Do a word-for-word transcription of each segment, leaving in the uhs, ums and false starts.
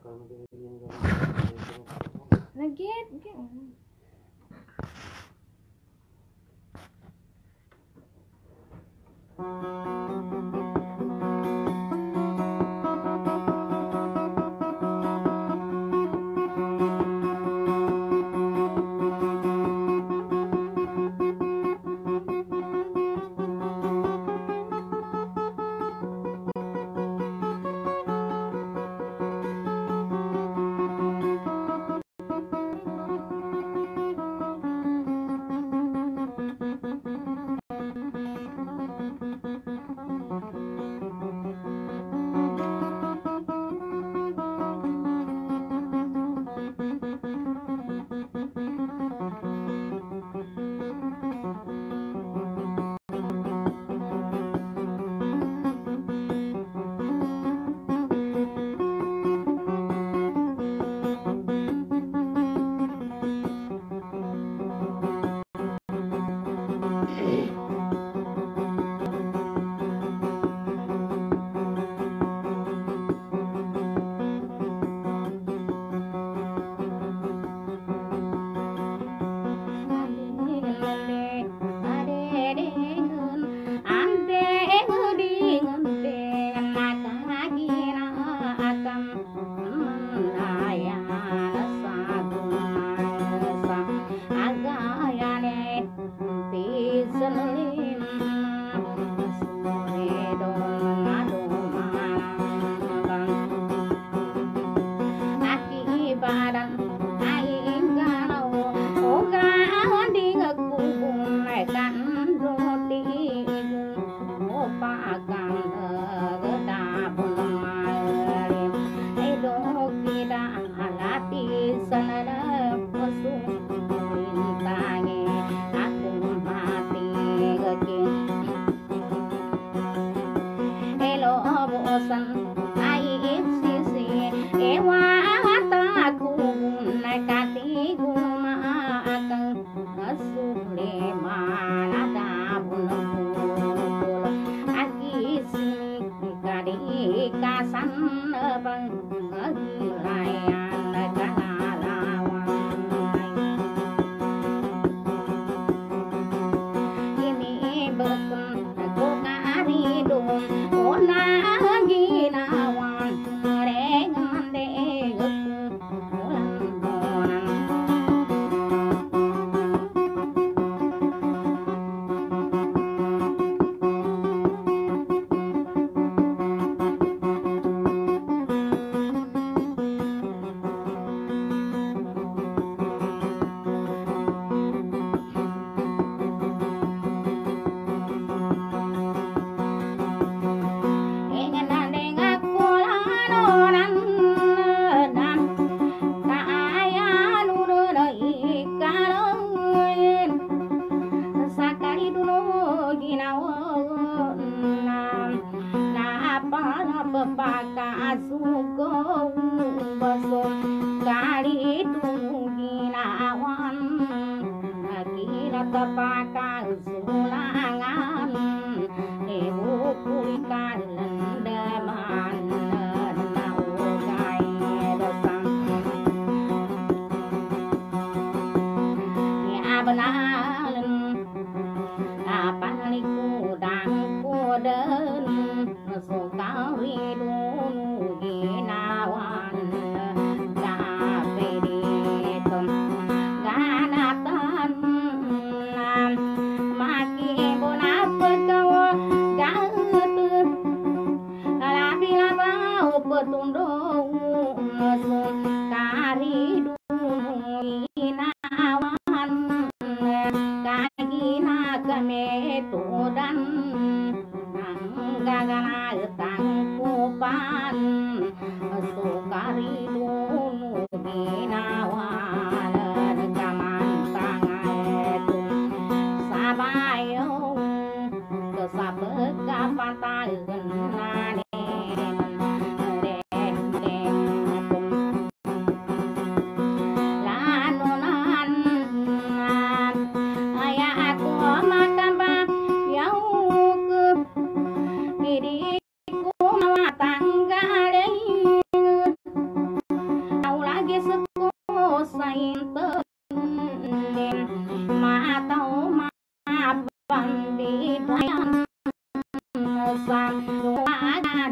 Lagi,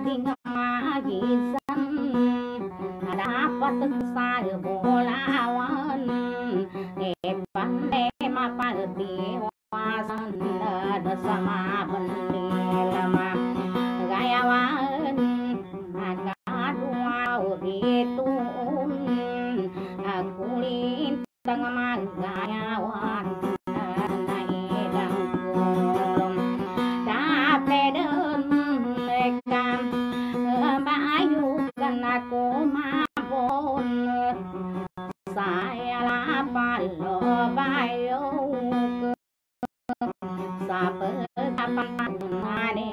ding magisan dapat saya bolawan pandai mapagdi wasan sama bendilama gayawan agak itu kulit tengah gayawan naidang kulum dapeden ekam bayukan aku mabon saya lapar lo bayo sabe kapan mane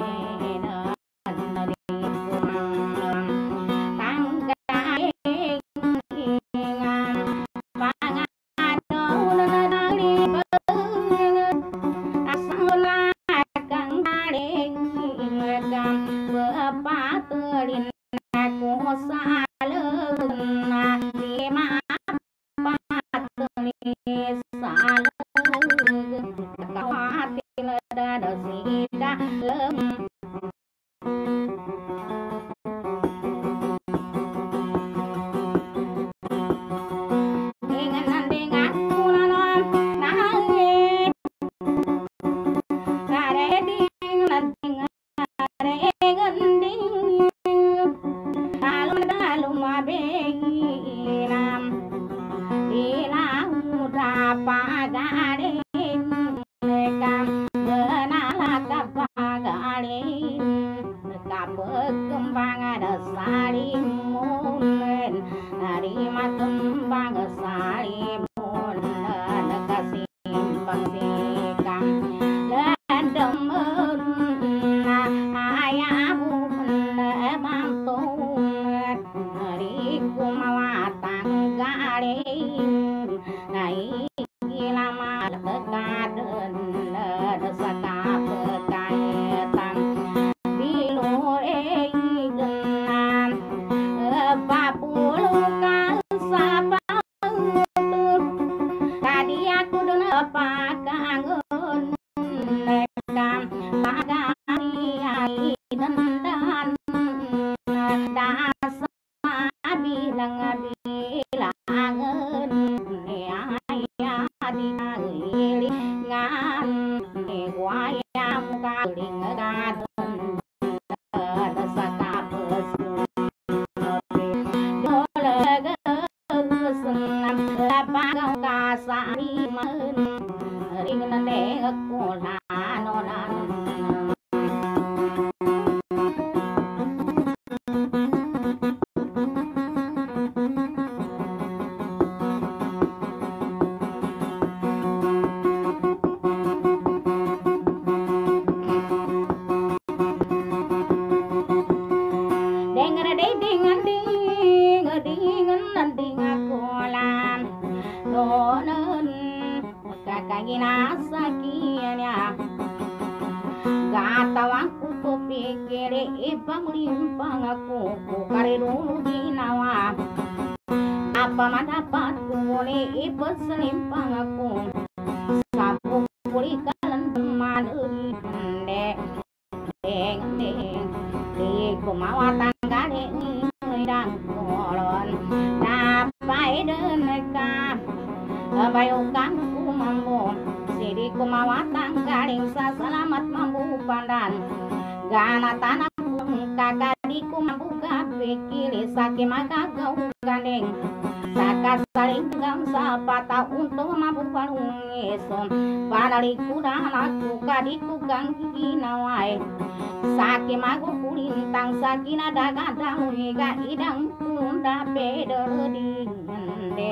Saki mago kulintang sakina daga dawiga idang kunda pedodi ngende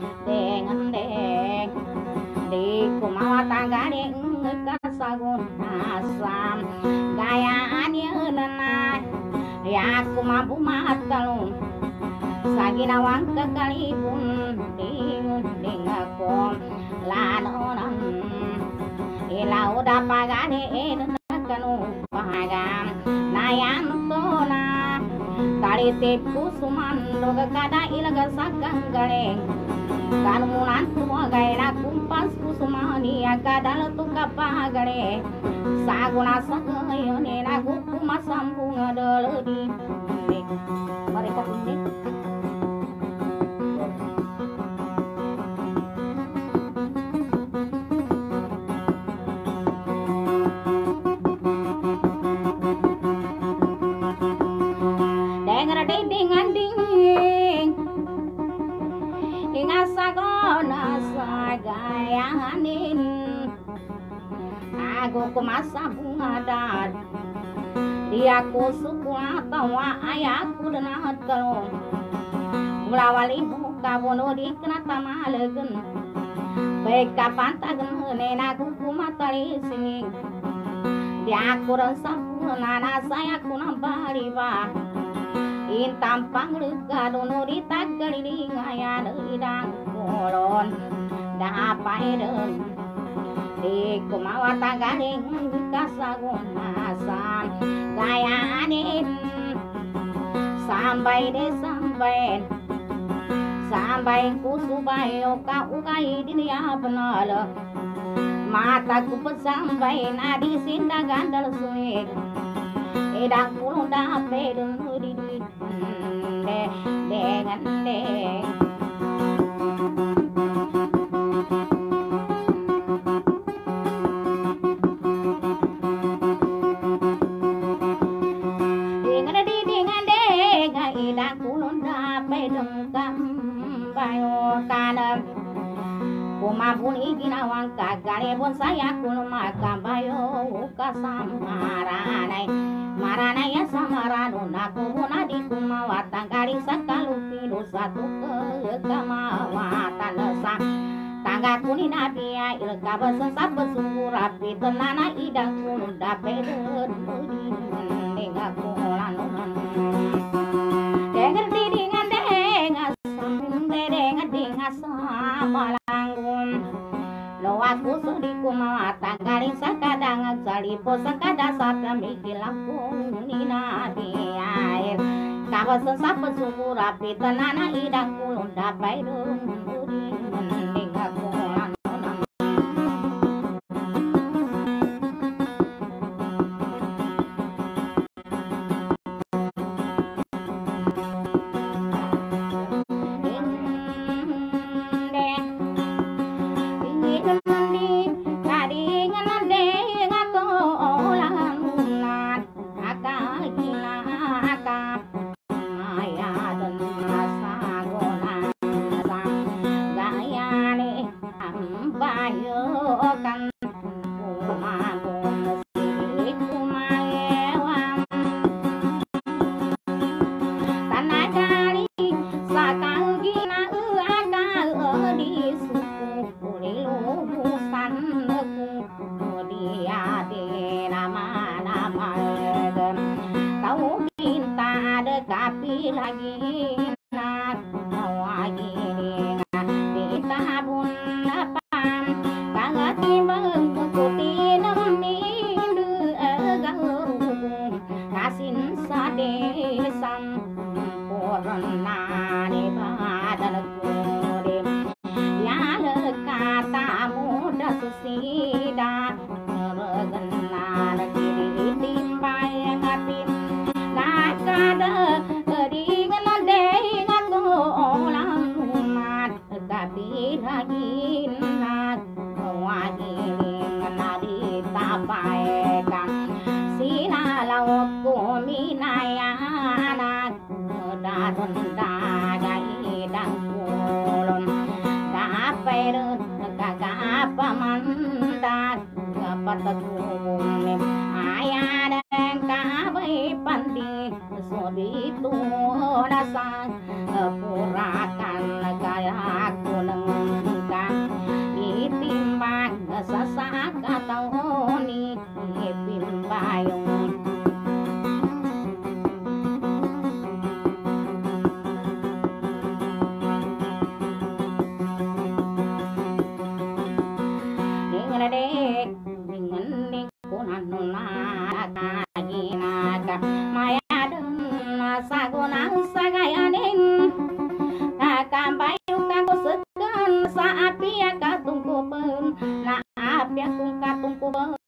dengende di kumawa tanggane ngekasagun asam gaya anyeuna ya kumabu matalung sagina wang kekalipun ding ding aku lanonan ilau dapagane kanu pahagam nayan tona tari tepu sumando kada ilaga sakang gale kanunan semua gaira kumpas kusumani akadal tu kapagale saguna sagayane naku kumasambung deledi mereka kuning dengar ding ding ding dengan sagona sagayanin aku kumasa bunga dar dia ku suku tawa ayahku denat kalau mulawali buka bono di kena tamalegen baik kapan tagen hene aku kumatari sini dia ku rasa nana saya ku nambari ba in tampang luka dono di tagali di ngaya dedang kolon dapai den di kumawata garing kasagunasan gayanin sampai de sampai sampai kusubayo ka ukai dinia benala mata ku sampai nadi sinda gandal suik edang puluh dape dulu di de dengan de kumabun iginawang kagalebon saya kuno makabayo kasam maranay maranay ya samarano nakubuna di kumawatan galing sa kalupido satu kegamawatan sa tangga kunin nabiya ilkabasan sa basurapi tenana idang kuno dape derdudin denga kulanonan dengar didingan denga sambung denga denga sama lo aku sudi kumawatan galing sakadang salipo sakada sata mikil aku nina di air kawasan sapa sumur api tenana idang kulon dapai dong budi mending aku lanonan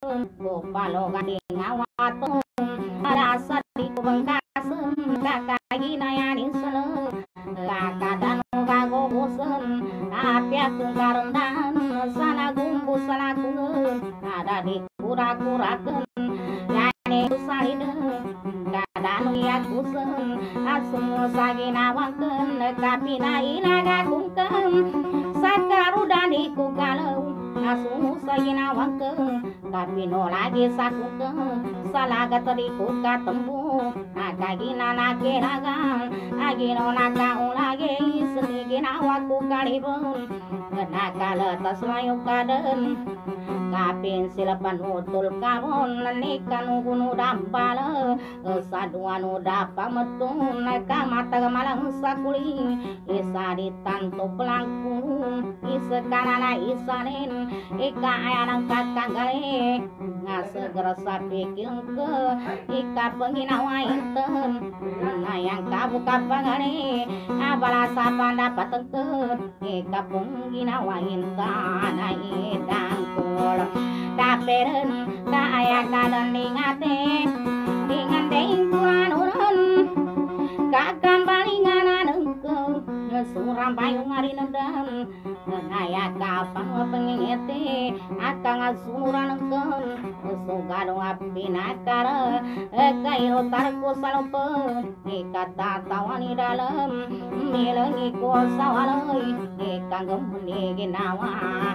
Bupalo gading ngawatung rasa di kubengkasen kakak nayanin seneng kakak dan kago bosen tapi aku karendan sana gumbu sana kun ada di kura-kuraken yani usaliden kadang ya kusen asung sagina wangken tapi na ilaga kungken sakarudan iku galau asung sagina wangken tapi no lagi sakuken salaga teriku katembu nakagina nakiragan agino nakaung lagi senigina waku kalibun nakala tasmayu kaden kapin silapan utul kabon nikan gunu dampala saduan udah pametun naka mata malang sakuli isa ditanto pelangkung isa kanana isanin ika ayang kakanggae ngasegera sapi kilengke ika pengginawa inten ayang kabu kapangane abala sapa dapat tengke ika pengginawa inten ayang kul taperen kaya kadan ningate dengan deing kuanuran kakam balingan anengke suram payung hari nendam kaya kapan pengingete akang asuran engken sugadong api nakara kairo tarku salompen ikata tawani dalam milengi kosawaloi ikang gemuni ginawa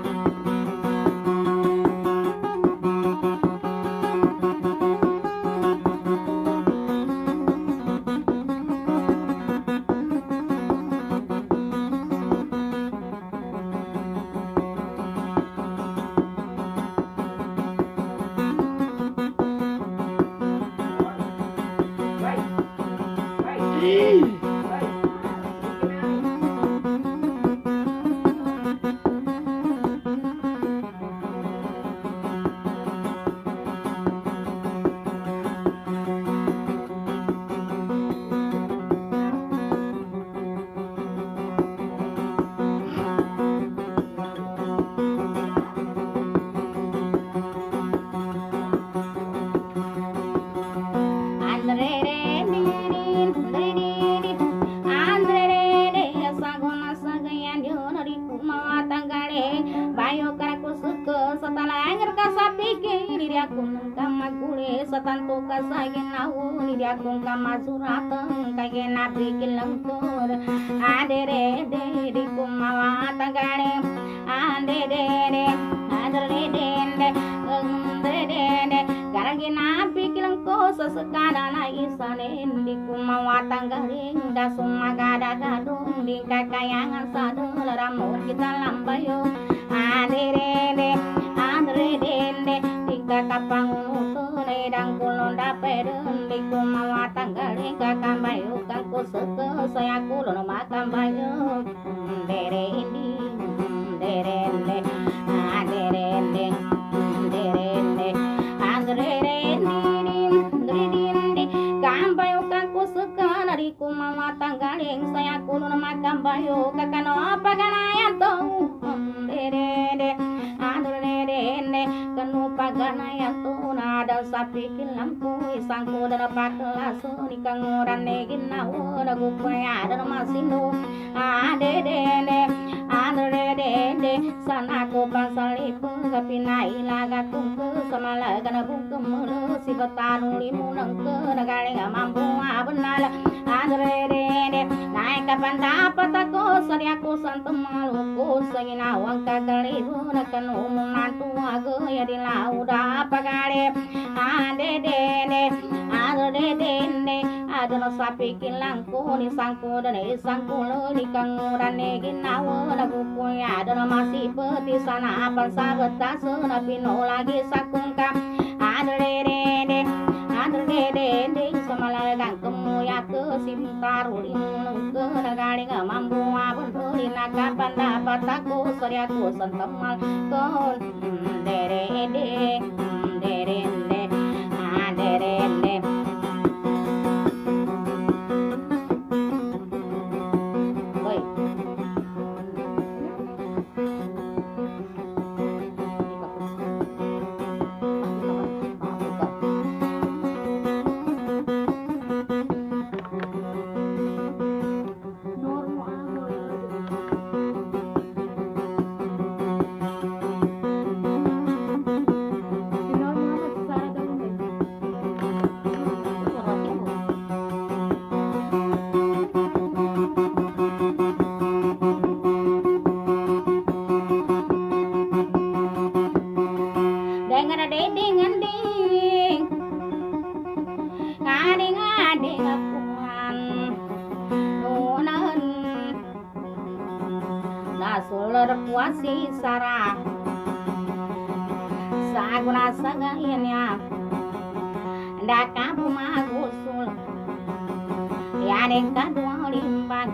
tanto kasagin nauni dia kung kamasuratan kage nabi kilangkur adere de di kumawa tagare adere de adere de adere de garage nabi kilangko sesekada na isanen di kumawa tagare da sumagada gadung di kakayangan sadul ramur kita lambayo adere de adere de kapang dang kulon dapeden di kumawa tanggaling kakambayo kang kuseke saya kulon makambayo dere indi dere inde dere inde dere inde dere inde kambayo kang kuseke dari kumawa tanggaling saya kulon makambayo kakano paganayan to dere inde dere inde kanu paganayan to ada sapi kilampu isangku dan pakelasu nikang orang negin nawo nagu kaya dan masinu ade dede ade dede sana ko pasalipu kapina ilaga kumku sama laga na bungkem mulu si betanu limu nengke negari mampu abenal ade dede naik kapan dapat aku sari aku santem maluku seginawang kagalibu nakan umum nantu ago ya di lauda pagare ade dede ade dede ade no sapi kilangku ni sangku dan isangku lo di kanguran negin nawo lagu kuya ade no masih peti sana apa sahabat tasu nabi no lagi sakungka ade dede ade dede samala gang kemu ya ke simtaru limu ke negari ngamambu abun di nakapan dapat aku sari aku sentemal kon dede dede dede dede Oi. ngending ngading-ngading akuan nunan nasulur puasi sarah saguna sagayanya ndakapu magusul yaning kadua limbang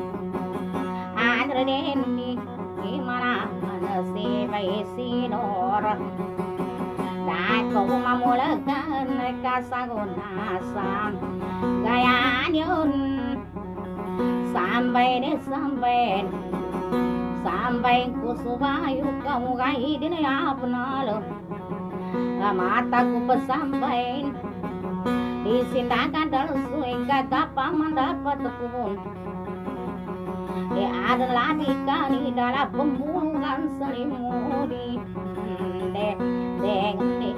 adredendi gimana nasibai sinor dako mamulakan kasagunasan gayanyun sampai deh sampai sampai kusubayu kamu gai din ya penalo mataku pesampai disindakan dalam suika kapal mendapat tekun dia adalah dikali dalam pembunuhan selimut deh deng deng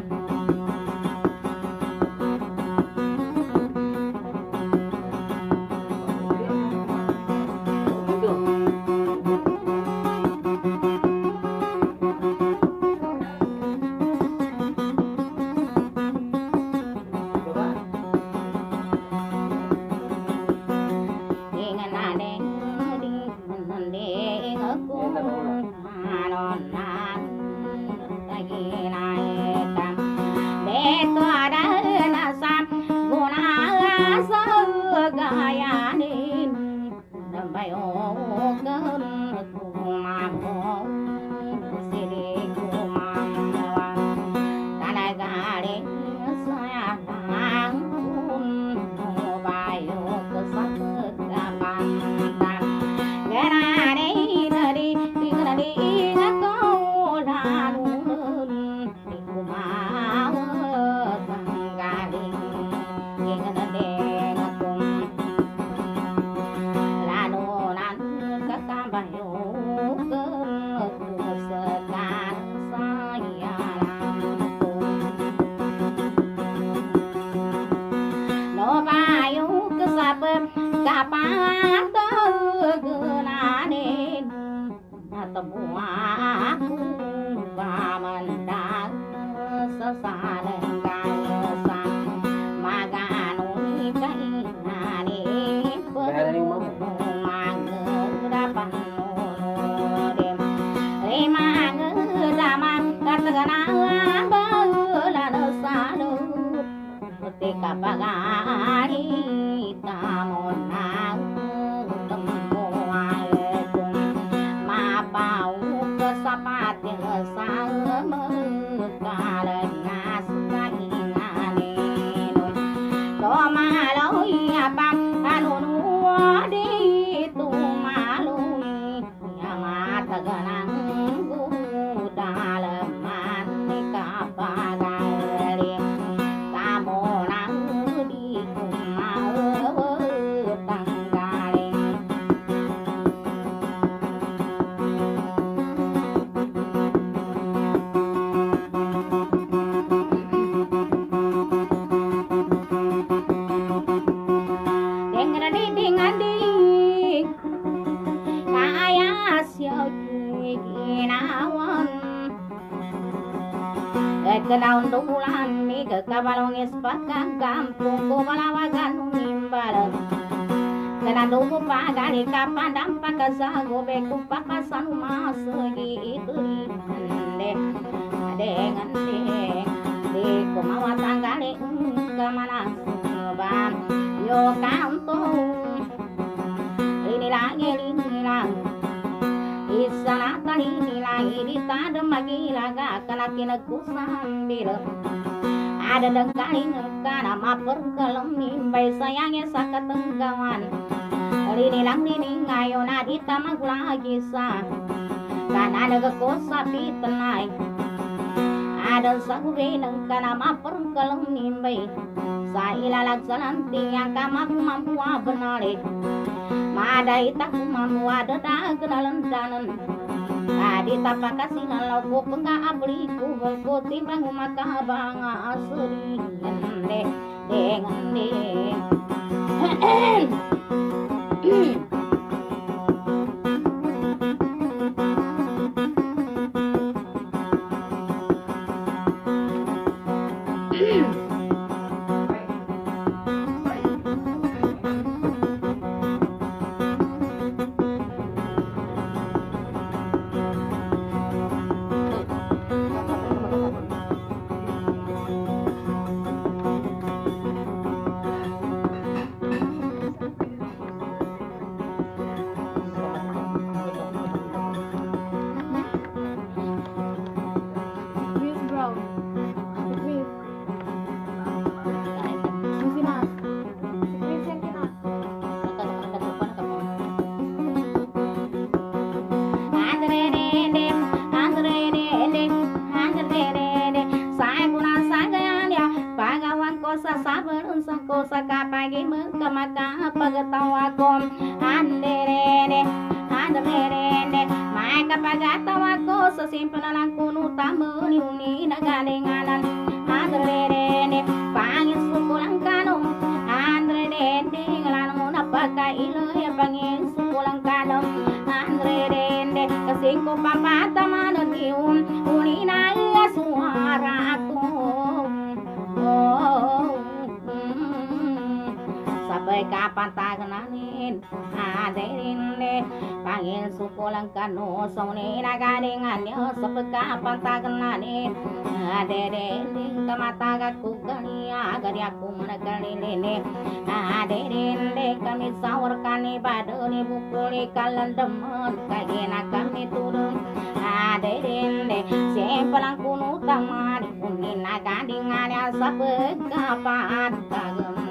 kenaun dulan mi ke kabalongis pakang kampung ko malawagan nimbal kena dugu pagari kapadam pakasago beku papasan masegi itu de dengan de de ko mawatanggali kamana ban yo kampung ini lagi ini lagi isana tali nilai di tada magi laga kana kinaku sambil ada dengkali kana mapur kalem nimbai sayangnya sakat tenggawan lini lang lini ngayo na di tamag lagi sa kana nagakosa pitanay ada sagubi ng kana mapur kalem nimbai sa ilalag sa lanti ang kamagmamwa benalik madai tak mamwa dadag nalandanan adi tapakasinan lagu pengga abli ku bengko timbang makabang asri ngende ngende Wheels brown. Wheels. Masih mas. Wheels yang kena. Sabarun sangko saka pagi mengkemaka pagatawakom anderene anderene maka pagatawako sesimplan kuno tamuni uni nagalinganan anderene pangis sukulang kanong anderene ngalano napaka ilo ya pangis sukulang kanong anderene kasingko papatamanon diun uni na suara ako sampai kapan tak kenanin hadirin deh panggil sukulang kanu sone nagaringannya sampai kapan tak kenanin hadirin deh kemata aku kali agar aku menekali ini hadirin deh kami sawarkan ibadah di bukuli kalian demen kagina kami turun hadirin deh simpelang kuno tamari kuning nagaringannya sampai kapan tak kenanin